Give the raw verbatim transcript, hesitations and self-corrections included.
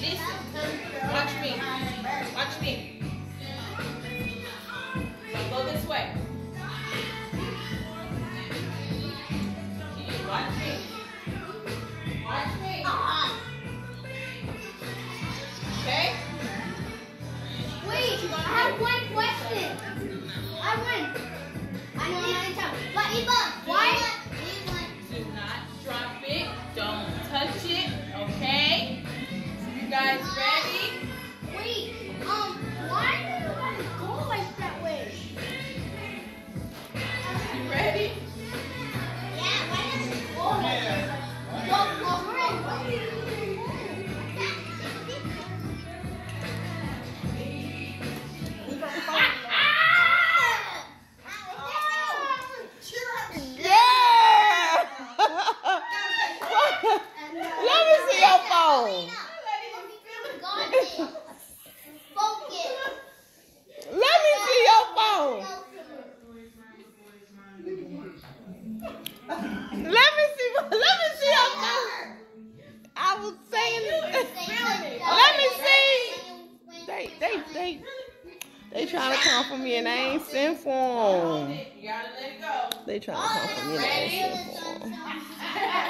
Listen. Watch me. Watch me. Go this way. Watch me. Watch me. Okay? Wait, I have one question. I win. I know nine times. But Eva, why? Do not drop it. Don't touch it. Okay? You guys ready? Wait, um, why do you want to go like that way? You ready? Yeah, why does it go like that? Go over and Let me see your phone. Let me see your phone. Let me see. Let me see your phone. I was saying. Let me see. They, they, they, they trying to come for me and I ain't sent for them. You gotta let it go. They trying to come for me and I ain't sent for them.